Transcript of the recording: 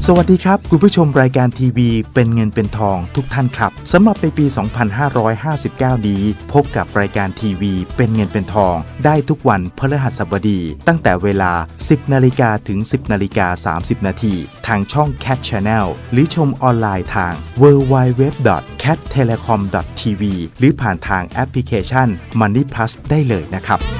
สวัสดีครับคุณผู้ชมรายการทีวีเป็นเงินเป็นทองทุกท่านครับสำหรับในปี 2559 นี้พบกับรายการทีวีเป็นเงินเป็นทองได้ทุกวันพฤหัสบดีตั้งแต่เวลา 10 นาฬิกาถึง 10 นาฬิกา 30 นาทีทางช่อง Cat Channel หรือชมออนไลน์ทาง www.cattelecom.tv หรือผ่านทางแอปพลิเคชัน Money Plus ได้เลยนะครับ